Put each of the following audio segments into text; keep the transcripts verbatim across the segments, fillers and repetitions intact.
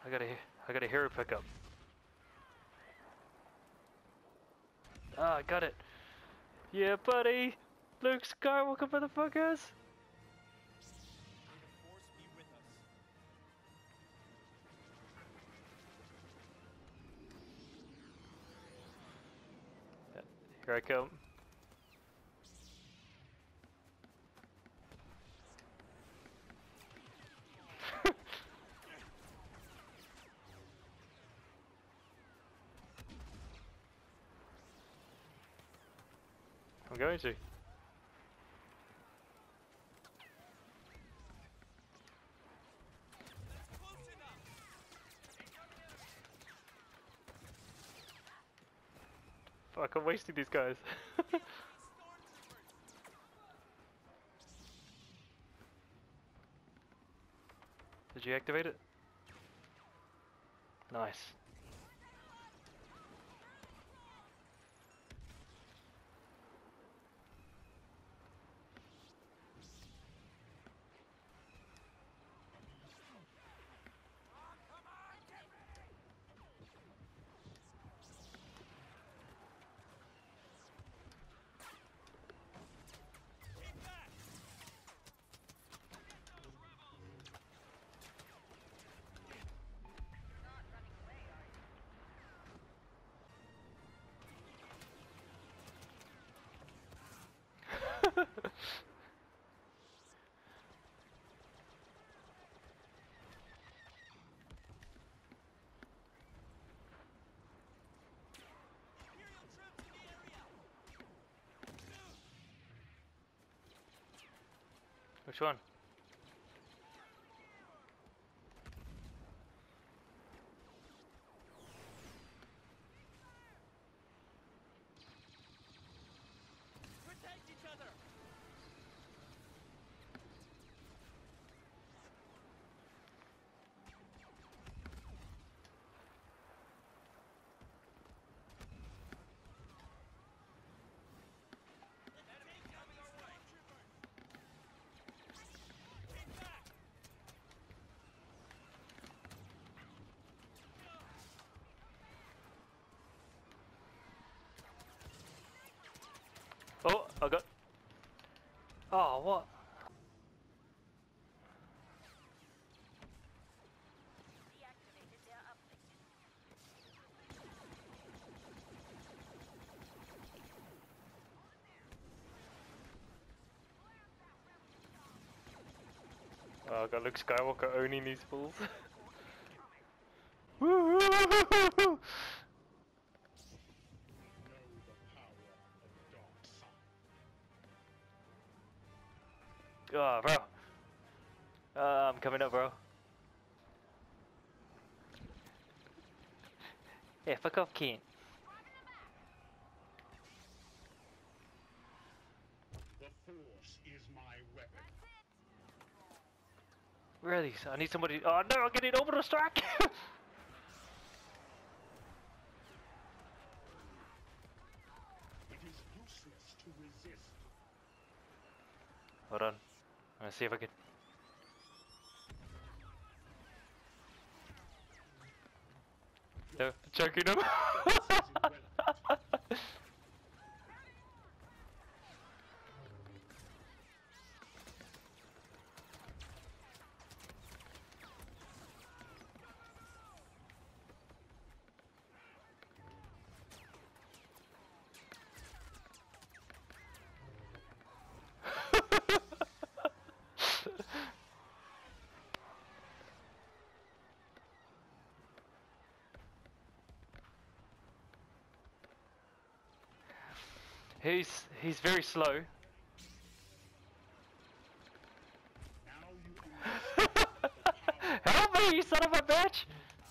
I got a, I got a hero pickup. Ah, I got it. Yeah, buddy. Luke Skywalker, motherfuckers. Here I come. I'm going to. Fuck, I'm wasting these guys. Did you activate it? Nice. Which one? Protect each other. Oh, I got. Oh, what? Oh, I got Luke Skywalker owning these fools. Woo! Oh, bro. Uh, I'm coming up, bro. Yeah, fuck off, Keen. The Force is my weapon. Where are these? I need somebody. Oh no, I'm getting over the stack! It is useless to resist. Hold on. I'm gonna see if I can. No, choking him. He's he's very slow. Now you understand the power. Help me, you son of a bitch!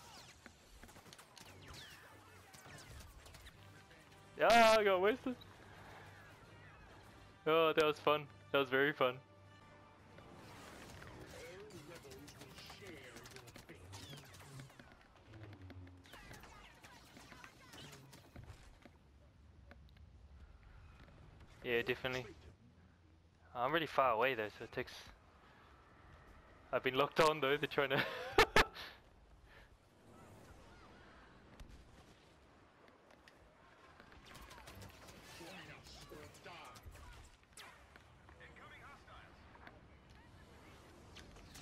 Ah, I got wasted. Oh, that was fun. That was very fun. All rebels will share your fate. Yeah, definitely. I'm really far away though, so it takes. I've been locked on though. They're trying to.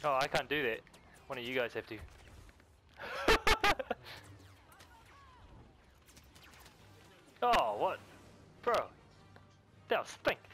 Oh, I can't do that. One of you guys have to. Oh, what? Bro. That was stink.